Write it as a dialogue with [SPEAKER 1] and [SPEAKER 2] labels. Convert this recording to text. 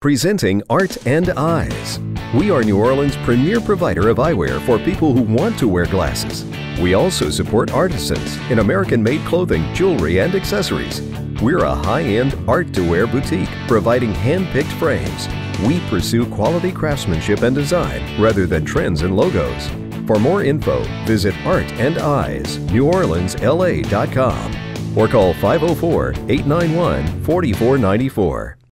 [SPEAKER 1] Presenting Art and Eyes. We are New Orleans' premier provider of eyewear for people who want to wear glasses. We also support artisans in American-made clothing, jewelry, and accessories. We're a high-end art-to-wear boutique providing hand-picked frames. We pursue quality craftsmanship and design rather than trends and logos. For more info, visit artandeyesneworleansla.com or call 504-891-4494.